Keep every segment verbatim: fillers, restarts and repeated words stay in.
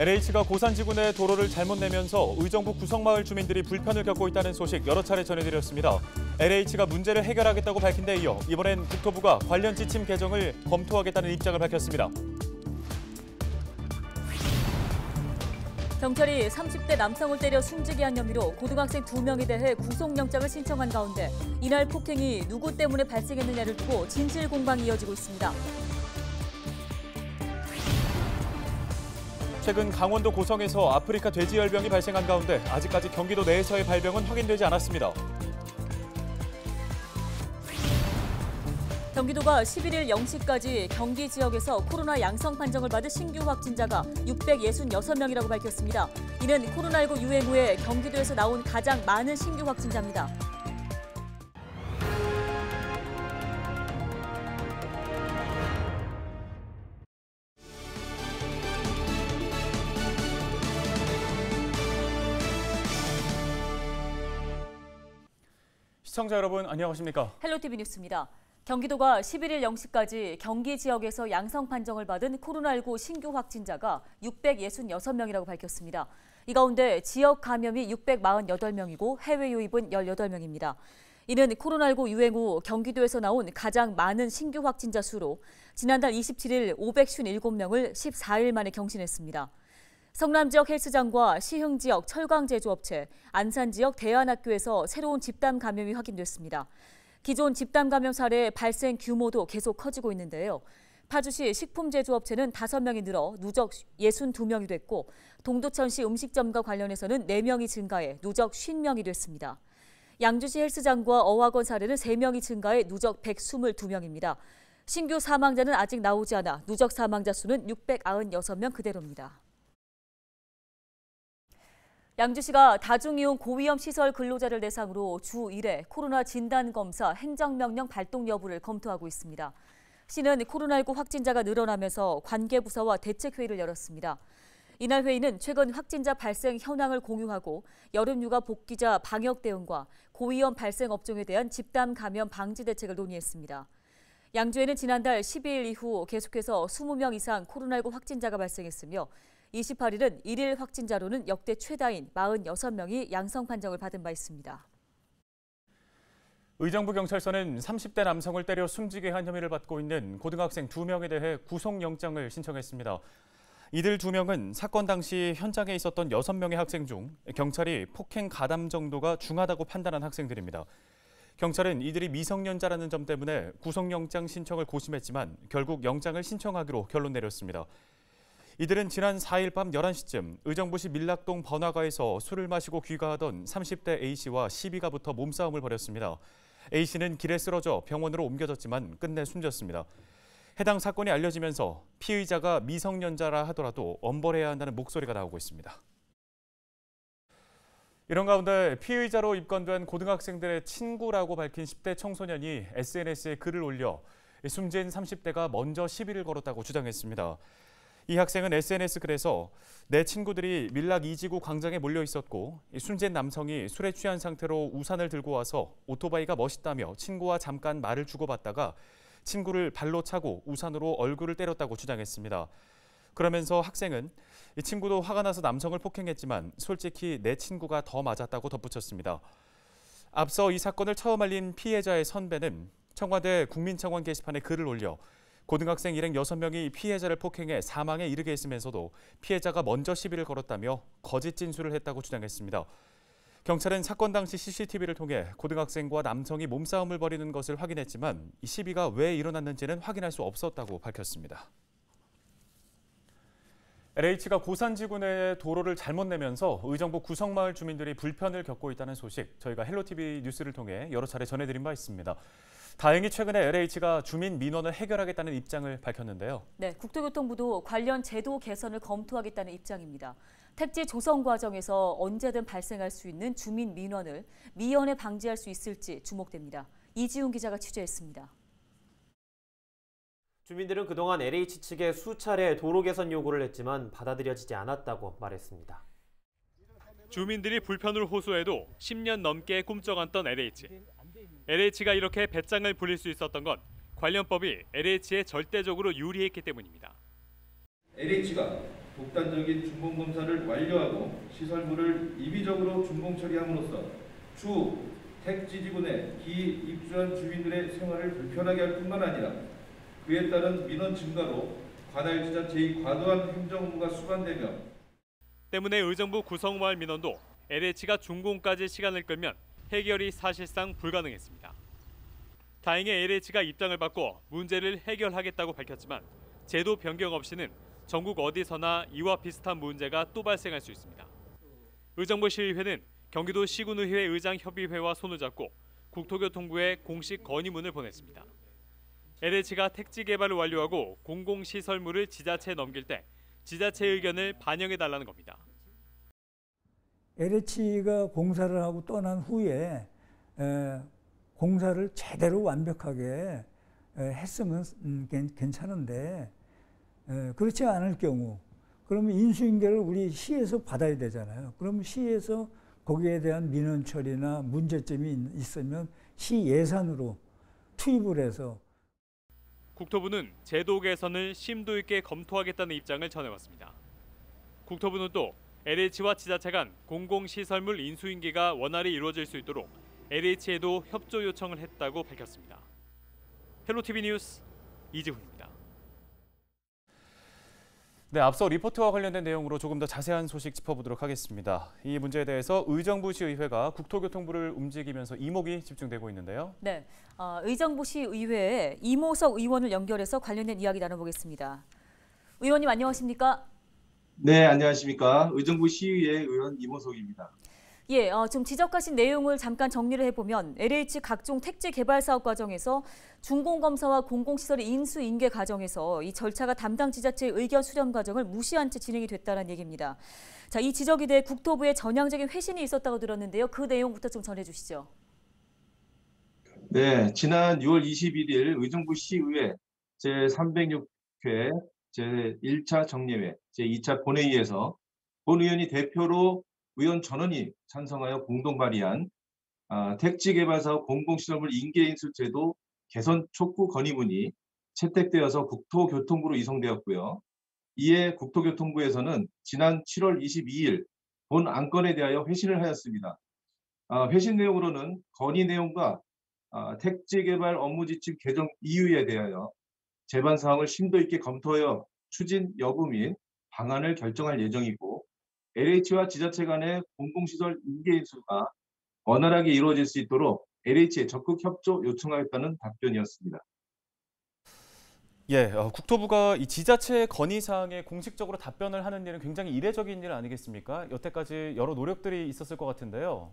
엘에이치가 고산지구 내 도로를 잘못 내면서 의정부 구성마을 주민들이 불편을 겪고 있다는 소식 여러 차례 전해드렸습니다. 엘에이치가 문제를 해결하겠다고 밝힌 데 이어 이번엔 국토부가 관련 지침 개정을 검토하겠다는 입장을 밝혔습니다. 경찰이 삼십 대 남성을 때려 숨지게 한 혐의로 고등학생 두 명에 대해 구속영장을 신청한 가운데 이날 폭행이 누구 때문에 발생했느냐를 두고 진실 공방이 이어지고 있습니다. 최근 강원도 고성에서 아프리카 돼지열병이 발생한 가운데 아직까지 경기도 내에서의 발병은 확인되지 않았습니다. 경기도가 십일 일 영 시까지 경기 지역에서 코로나 양성 판정을 받은 신규 확진자가 육백육십육 명이라고 밝혔습니다. 이는 코로나십구 유행 후에 경기도에서 나온 가장 많은 신규 확진자입니다. 시청자 여러분 안녕하십니까? 헬로티비 뉴스입니다. 경기도가 십일 일 영 시까지 경기 지역에서 양성 판정을 받은 코로나십구 신규 확진자가 육백육십육 명이라고 밝혔습니다. 이 가운데 지역 감염이 육백사십팔 명이고 해외 유입은 십팔 명입니다. 이는 코로나십구 유행 후 경기도에서 나온 가장 많은 신규 확진자 수로 지난달 이십칠 일 오백오십칠 명을 십사 일 만에 경신했습니다. 성남 지역 헬스장과 시흥 지역 철강 제조업체, 안산 지역 대안학교에서 새로운 집단 감염이 확인됐습니다. 기존 집단 감염 사례 발생 규모도 계속 커지고 있는데요. 파주시 식품제조업체는 다섯 명이 늘어 누적 육십이 명이 됐고 동두천시 음식점과 관련해서는 네 명이 증가해 누적 오십 명이 됐습니다. 양주시 헬스장과 어학원 사례는 세 명이 증가해 누적 백이십이 명입니다. 신규 사망자는 아직 나오지 않아 누적 사망자 수는 육백구십육 명 그대로입니다. 양주시가 다중이용 고위험 시설 근로자를 대상으로 주 일 회 코로나 진단검사 행정명령 발동 여부를 검토하고 있습니다. 시는 코로나십구 확진자가 늘어나면서 관계부서와 대책회의를 열었습니다. 이날 회의는 최근 확진자 발생 현황을 공유하고 여름휴가 복귀자 방역 대응과 고위험 발생 업종에 대한 집단 감염 방지 대책을 논의했습니다. 양주에는 지난달 십이 일 이후 계속해서 이십 명 이상 코로나십구 확진자가 발생했으며 이십팔 일은 일일 확진자로는 역대 최다인 사십육 명이 양성 판정을 받은 바 있습니다. 의정부 경찰서는 삼십 대 남성을 때려 숨지게 한 혐의를 받고 있는 고등학생 두 명에 대해 구속영장을 신청했습니다. 이들 두 명은 사건 당시 현장에 있었던 여섯 명의 학생 중 경찰이 폭행 가담 정도가 중하다고 판단한 학생들입니다. 경찰은 이들이 미성년자라는 점 때문에 구속영장 신청을 고심했지만 결국 영장을 신청하기로 결론 내렸습니다. 이들은 지난 사 일 밤 열한 시쯤 의정부시 밀락동 번화가에서 술을 마시고 귀가하던 삼십 대 A씨와 시비가 붙어 몸싸움을 벌였습니다. A씨는 길에 쓰러져 병원으로 옮겨졌지만 끝내 숨졌습니다. 해당 사건이 알려지면서 피의자가 미성년자라 하더라도 엄벌해야 한다는 목소리가 나오고 있습니다. 이런 가운데 피의자로 입건된 고등학생들의 친구라고 밝힌 십 대 청소년이 에스엔에스에 글을 올려 숨진 삼십 대가 먼저 시비를 걸었다고 주장했습니다. 이 학생은 에스엔에스 글에서 내 친구들이 밀락 이지구 광장에 몰려 있었고 숨진 남성이 술에 취한 상태로 우산을 들고 와서 오토바이가 멋있다며 친구와 잠깐 말을 주고받다가 친구를 발로 차고 우산으로 얼굴을 때렸다고 주장했습니다. 그러면서 학생은 이 친구도 화가 나서 남성을 폭행했지만 솔직히 내 친구가 더 맞았다고 덧붙였습니다. 앞서 이 사건을 처음 알린 피해자의 선배는 청와대 국민청원 게시판에 글을 올려 고등학생 일행 여섯 명이 피해자를 폭행해 사망에 이르게 했으면서도 피해자가 먼저 시비를 걸었다며 거짓 진술을 했다고 주장했습니다. 경찰은 사건 당시 씨씨티비를 통해 고등학생과 남성이 몸싸움을 벌이는 것을 확인했지만 이 시비가 왜 일어났는지는 확인할 수 없었다고 밝혔습니다. 엘에이치가 고산지구 내 도로를 잘못 내면서 의정부 구성마을 주민들이 불편을 겪고 있다는 소식 저희가 헬로티비 뉴스를 통해 여러 차례 전해드린 바 있습니다. 다행히 최근에 엘에이치가 주민 민원을 해결하겠다는 입장을 밝혔는데요. 네, 국토교통부도 관련 제도 개선을 검토하겠다는 입장입니다. 택지 조성 과정에서 언제든 발생할 수 있는 주민 민원을 미연에 방지할 수 있을지 주목됩니다. 이지훈 기자가 취재했습니다. 주민들은 그동안 엘에이치 측에 수차례 도로 개선 요구를 했지만 받아들여지지 않았다고 말했습니다. 주민들이 불편을 호소해도 십 년 넘게 꿈쩍었던 엘에이치. 엘에이치가 이렇게 배짱을 부릴 수 있었던 건 관련 법이 엘에이치에 절대적으로 유리했기 때문입니다. 엘에이치가 독단적인 준공 검사를 완료하고 시설물을 임의적으로 준공 처리함으로써 추후 택지지구 내 기입주한 주민들의 생활을 불편하게 할 뿐만 아니라 그에 따른 민원 증가로 관할 지자체의 과도한 행정 업무가 수반되며 때문에 의정부 구성마을 민원도 엘에이치가 준공까지 시간을 끌면 해결이 사실상 불가능했습니다. 다행히 엘에이치가 입장을 바꿔 문제를 해결하겠다고 밝혔지만 제도 변경 없이는 전국 어디서나 이와 비슷한 문제가 또 발생할 수 있습니다. 의정부 시의회는 경기도 시군의회 의장협의회와 손을 잡고 국토교통부에 공식 건의문을 보냈습니다. 엘에이치가 택지 개발을 완료하고 공공시설물을 지자체에 넘길 때 지자체 의견을 반영해달라는 겁니다. 엘에이치가 공사를 하고 떠난 후에 에, 공사를 제대로 완벽하게 에, 했으면 음, 괜찮은데 에, 그렇지 않을 경우 그러면 인수인계를 우리 시에서 받아야 되잖아요. 그러면 시에서 거기에 대한 민원 처리나 문제점이 있으면 시 예산으로 투입을 해서 국토부는 제도 개선을 심도 있게 검토하겠다는 입장을 전해왔습니다. 국토부는 또 엘에이치와 지자체 간 공공시설물 인수인계가 원활히 이루어질 수 있도록 엘에이치에도 협조 요청을 했다고 밝혔습니다. 헬로티비 뉴스 이지훈입니다. 네, 앞서 리포트와 관련된 내용으로 조금 더 자세한 소식 짚어보도록 하겠습니다. 이 문제에 대해서 의정부시의회가 국토교통부를 움직이면서 이목이 집중되고 있는데요. 네, 어, 의정부시의회에 이모석 의원을 연결해서 관련된 이야기 나눠보겠습니다. 의원님 안녕하십니까? 네, 안녕하십니까. 의정부 시의회 의원 이모석입니다. 예, 어, 좀 지적하신 내용을 잠깐 정리를 해보면 엘에이치 각종 택지 개발 사업 과정에서 준공검사와 공공시설의 인수인계 과정에서 이 절차가 담당 지자체의 의견 수렴 과정을 무시한 채 진행이 됐다는 얘기입니다. 자, 이 지적에 대해 국토부의 전향적인 회신이 있었다고 들었는데요. 그 내용부터 좀 전해주시죠. 네, 지난 유월 이십일일 의정부 시의회 제삼백육 회 제일 차 정례회 제이 차 본회의에서 본 의원이 대표로 의원 전원이 찬성하여 공동 발의한 아, 택지개발사업 공공시설물 인계인수제도 개선 촉구 건의문이 채택되어서 국토교통부로 이송되었고요. 이에 국토교통부에서는 지난 칠월 이십이일 본 안건에 대하여 회신을 하였습니다. 아, 회신 내용으로는 건의 내용과 아, 택지개발 업무지침 개정 이유에 대하여 제반 사항을 심도 있게 검토하여 추진 여부 및 방안을 결정할 예정이고 엘에이치와 지자체 간의 공공시설 인계인수가 원활하게 이루어질 수 있도록 엘에이치에 적극 협조 요청하겠다는 답변이었습니다. 예, 어, 국토부가 이 지자체 건의 사항에 공식적으로 답변을 하는 일은 굉장히 이례적인 일 아니겠습니까? 여태까지 여러 노력들이 있었을 것 같은데요.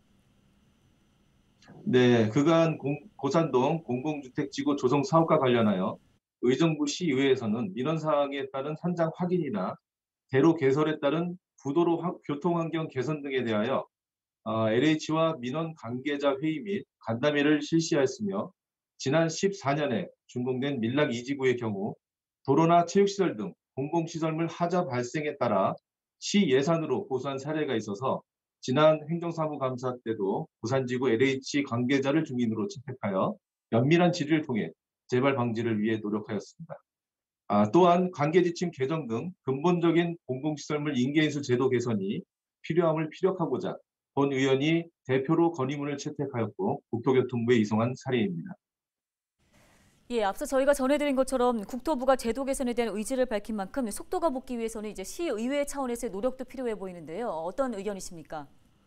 네, 그간 공, 고산동 공공주택지구 조성 사업과 관련하여 의정부 시의회에서는 민원 사항에 따른 현장 확인이나 대로 개설에 따른 구도로 화, 교통환경 개선 등에 대하여 어, 엘에이치와 민원 관계자 회의 및 간담회를 실시하였으며 지난 십사년에 준공된 밀락 이 지구의 경우 도로나 체육시설 등 공공시설물 하자 발생에 따라 시 예산으로 보수한 사례가 있어서 지난 행정사무감사 때도 부산지구 엘에이치 관계자를 중심으로 채택하여 면밀한 질의를 통해 재발 방지를 위해 노력하였습니다. 아, 또한 관계지침 개정 등 근본적인 공공시설물 인계인수 제도 개선이 필요함을 피력하고자 본 의원이 대표로 건의문을 채택하였고 국토교통부에 이송한 사례입니다. 예, 앞서 저희가 전해드린 것처럼 국토부가 제도 개선에 대한 의지를 밝힌 만큼 속도가 붙기 위해서는 이제 시의회 차원에서의 노력도 필요해 보이는데요. 어떤 의견이십니까?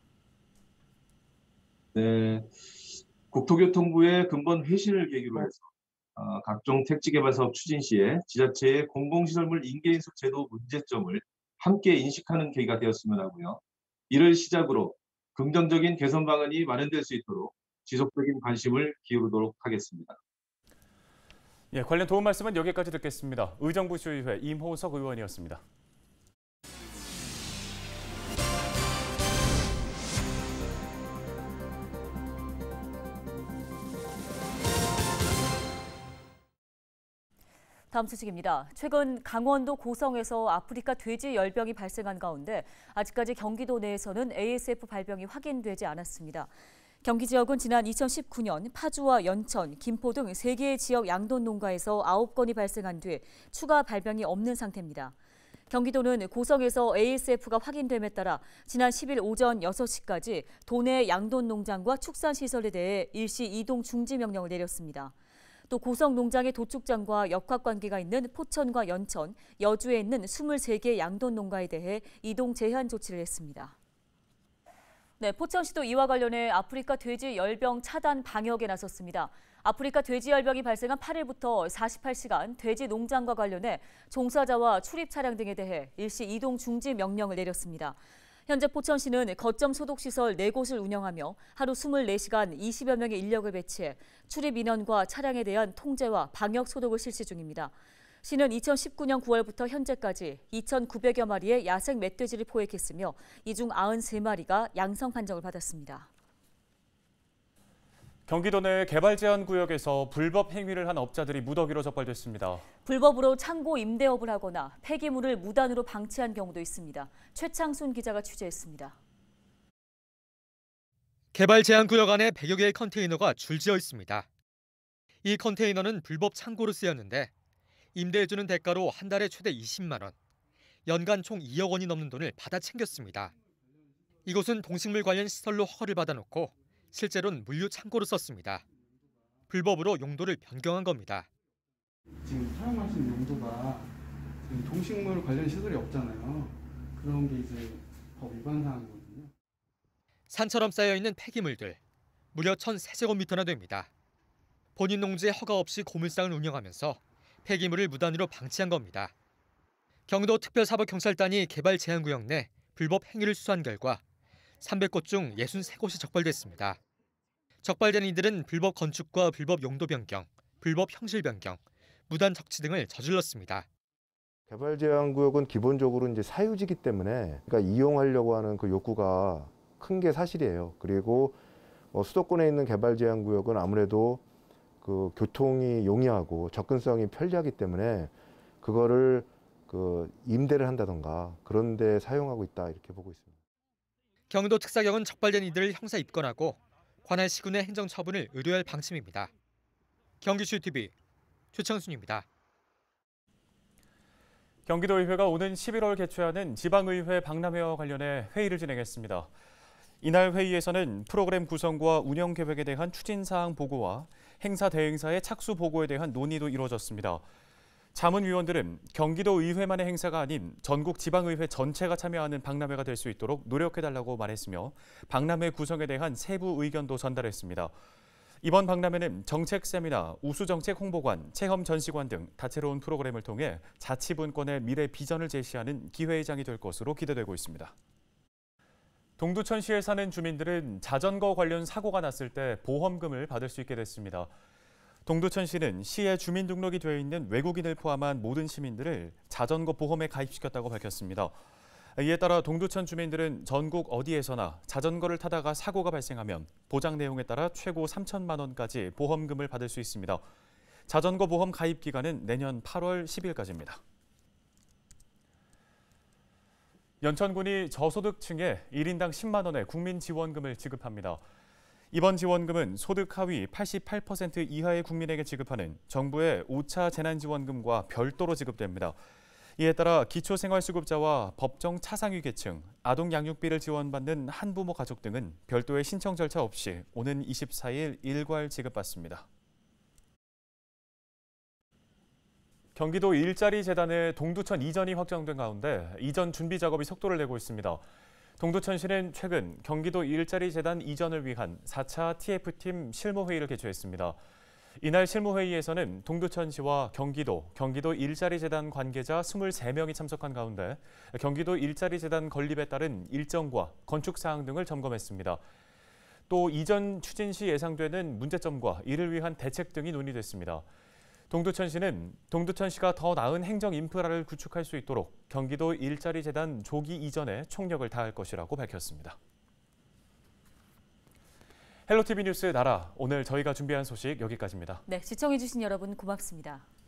네, 국토교통부의 근본 회신을 계기로 해서 어, 각종 택지개발 사업 추진 시에 지자체의 공공시설물 인계인수 제도 문제점을 함께 인식하는 계기가 되었으면 하고요. 이를 시작으로 긍정적인 개선 방안이 마련될 수 있도록 지속적인 관심을 기울이도록 하겠습니다. 예, 관련 도움 말씀은 여기까지 듣겠습니다. 의정부 시의회 임호석 의원이었습니다. 다음 소식입니다. 최근 강원도 고성에서 아프리카 돼지 열병이 발생한 가운데 아직까지 경기도 내에서는 에이에스에프 발병이 확인되지 않았습니다. 경기 지역은 지난 이천십구년 파주와 연천, 김포 등 세 개의 지역 양돈 농가에서 아홉 건이 발생한 뒤 추가 발병이 없는 상태입니다. 경기도는 고성에서 에이에스에프가 확인됨에 따라 지난 십 일 오전 여섯 시까지 도내 양돈 농장과 축산시설에 대해 일시 이동 중지 명령을 내렸습니다. 또 고성 농장의 도축장과 역학관계가 있는 포천과 연천, 여주에 있는 스물세 개 양돈 농가에 대해 이동 제한 조치를 했습니다. 네, 포천시도 이와 관련해 아프리카 돼지 열병 차단 방역에 나섰습니다. 아프리카 돼지 열병이 발생한 팔 일부터 사십팔 시간 돼지 농장과 관련해 종사자와 출입 차량 등에 대해 일시 이동 중지 명령을 내렸습니다. 현재 포천시는 거점 소독시설 네 곳을 운영하며 하루 이십사 시간 이십여 명의 인력을 배치해 출입 인원과 차량에 대한 통제와 방역 소독을 실시 중입니다. 시는 이천십구 년 구월부터 현재까지 이천구백여 마리의 야생 멧돼지를 포획했으며 이 중 구십삼 마리가 양성 판정을 받았습니다. 경기도 내 개발 제한 구역에서 불법 행위를 한 업자들이 무더기로 적발됐습니다. 불법으로 창고 임대업을 하거나 폐기물을 무단으로 방치한 경우도 있습니다. 최창순 기자가 취재했습니다. 개발 제한 구역 안에 백여 개의 컨테이너가 줄지어 있습니다. 이 컨테이너는 불법 창고로 쓰였는데 임대해주는 대가로 한 달에 최대 이십만 원, 연간 총 이억 원이 넘는 돈을 받아 챙겼습니다. 이곳은 동식물 관련 시설로 허가를 받아놓고 실제로는 물류 창고로 썼습니다. 불법으로 용도를 변경한 겁니다. 지금 사용하시는 용도가 지금 동식물 관련 시설이 없잖아요. 그런 게 이제 법 위반 사항이거든요. 산처럼 쌓여있는 폐기물들, 무려 천삼 제곱미터나 됩니다. 본인 농지에 허가 없이 고물상을 운영하면서 폐기물을 무단으로 방치한 겁니다. 경기도 특별사법경찰단이 개발 제한구역 내 불법 행위를 수사한 결과 삼백 곳 중 육십삼 곳이 적발됐습니다. 적발된 이들은 불법 건축과 불법 용도 변경, 불법 형실 변경, 무단 적치 등을 저질렀습니다. 개발 제한 구역은 기본적으로 이제 사유지기 때문에 그러니까 이용하려고 하는 그 욕구가 큰 게 사실이에요. 그리고 어, 수도권에 있는 개발 제한 구역은 아무래도 그 교통이 용이하고 접근성이 편리하기 때문에 그거를 그 임대를 한다던가 그런 데 사용하고 있다 이렇게 보고 있습니다. 경기도 특사경은 적발된 이들을 형사 입건하고 관할 시군의 행정처분을 의뢰할 방침입니다. 경기슈티비 최창순입니다. 경기도의회가 오는 십일월 개최하는 지방의회 박람회와 관련해 회의를 진행했습니다. 이날 회의에서는 프로그램 구성과 운영 계획에 대한 추진사항 보고와 행사 대행사의 착수 보고에 대한 논의도 이루어졌습니다. 자문위원들은 경기도 의회만의 행사가 아닌 전국 지방의회 전체가 참여하는 박람회가 될 수 있도록 노력해달라고 말했으며 박람회 구성에 대한 세부 의견도 전달했습니다. 이번 박람회는 정책 세미나, 우수정책 홍보관, 체험 전시관 등 다채로운 프로그램을 통해 자치분권의 미래 비전을 제시하는 기회의장이 될 것으로 기대되고 있습니다. 동두천시에 사는 주민들은 자전거 관련 사고가 났을 때 보험금을 받을 수 있게 됐습니다. 동두천시는 시에 주민등록이 되어 있는 외국인을 포함한 모든 시민들을 자전거 보험에 가입시켰다고 밝혔습니다. 이에 따라 동두천 주민들은 전국 어디에서나 자전거를 타다가 사고가 발생하면 보장 내용에 따라 최고 삼천만 원까지 보험금을 받을 수 있습니다. 자전거 보험 가입 기간은 내년 팔월 십일까지입니다. 연천군이 저소득층에 일 인당 십만 원의 국민지원금을 지급합니다. 이번 지원금은 소득 하위 팔십팔 퍼센트 이하의 국민에게 지급하는 정부의 오 차 재난지원금과 별도로 지급됩니다. 이에 따라 기초생활수급자와 법정 차상위 계층, 아동 양육비를 지원받는 한부모 가족 등은 별도의 신청 절차 없이 오는 이십사 일 일괄 지급받습니다. 경기도 일자리 재단의 동두천 이전이 확정된 가운데 이전 준비 작업이 속도를 내고 있습니다. 동두천시는 최근 경기도 일자리 재단 이전을 위한 사 차 티에프팀 실무회의를 개최했습니다. 이날 실무회의에서는 동두천시와 경기도, 경기도 일자리 재단 관계자 이십삼 명이 참석한 가운데 경기도 일자리 재단 건립에 따른 일정과 건축 사항 등을 점검했습니다. 또 이전 추진 시 예상되는 문제점과 이를 위한 대책 등이 논의됐습니다. 동두천시는 동두천시가 더 나은 행정 인프라를 구축할 수 있도록 경기도 일자리 재단 조기 이전에 총력을 다할 것이라고 밝혔습니다. 헬로티비 뉴스 나라, 오늘 저희가 준비한 소식 여기까지입니다. 네, 시청해주신 여러분 고맙습니다.